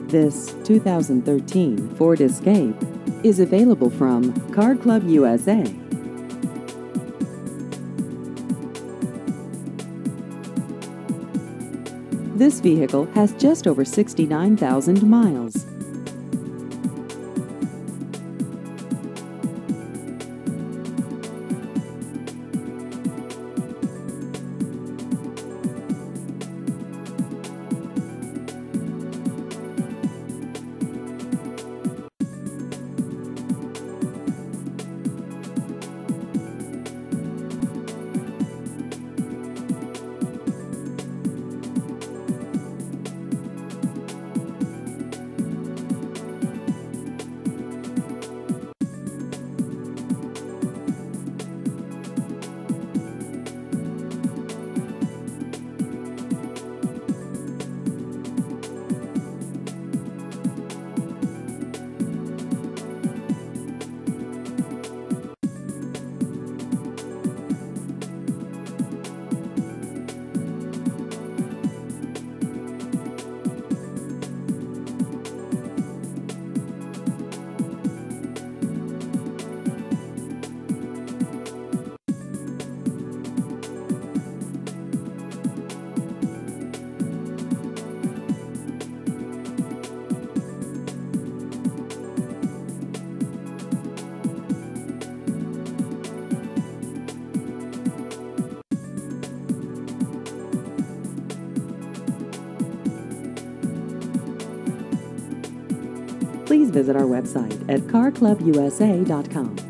This 2013 Ford Escape is available from Car Club USA. This vehicle has just over 69,000 miles. Please visit our website at carclubusa.com.